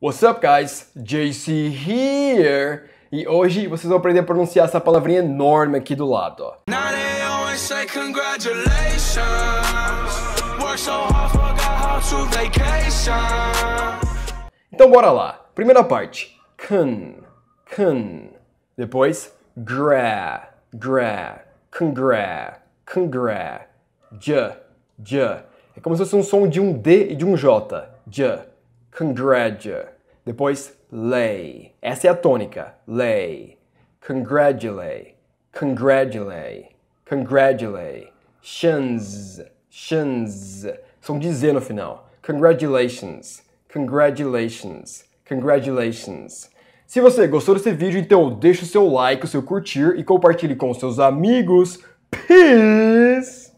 What's up, guys? JC here! E hoje vocês vão aprender a pronunciar essa palavrinha enorme aqui do lado, ó. Então bora lá. Primeira parte. Can. Depois, gra. Congra. J. É como se fosse um som de um D e de um J. J. Congratulate. Depois, lay. Essa é a tônica. Lay. Congratulate. Shins. Som de Z no final. Congratulations. Se você gostou desse vídeo, então deixa o seu like, o seu curtir e compartilhe com os seus amigos. Peace!